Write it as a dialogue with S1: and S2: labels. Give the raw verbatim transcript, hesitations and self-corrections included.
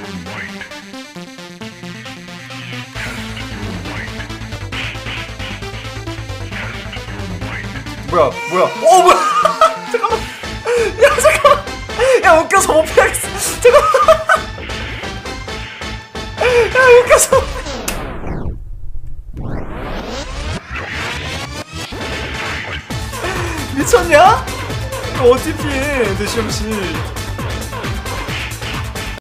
S1: 뭐야 뭐야 어 뭐야 잠깐만 야 잠깐만 야 웃겨서 못 피하겠어 잠깐만 야 웃겨서 미쳤냐? 어디 피해 내 시험씨